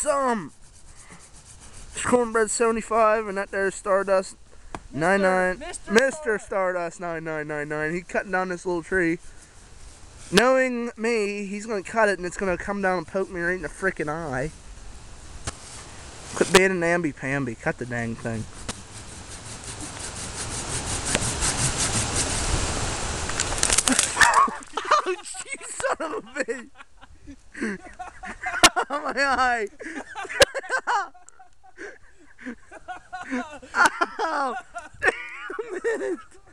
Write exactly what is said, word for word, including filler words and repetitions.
some. It's Cornbread seventy-five, and that there's Stardust ninety-nine. Mister Mister Stardust ninety-nine ninety-nine. He's cutting down this little tree. Knowing me, he's gonna cut it, and it's gonna come down and poke me right in the freaking eye. Quit being an namby-pamby. Cut the dang thing. Ouch, you son of a bitch! Oh, my eye! Ow! Damn it!